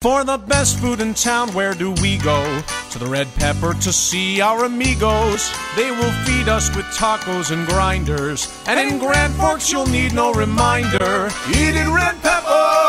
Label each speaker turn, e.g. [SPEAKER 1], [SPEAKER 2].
[SPEAKER 1] For the best food in town, where do we go? To the Red Pepper to see our amigos. They will feed us with tacos and grinders. And in Grand Forks you'll need no reminder. Eat at Red Pepper!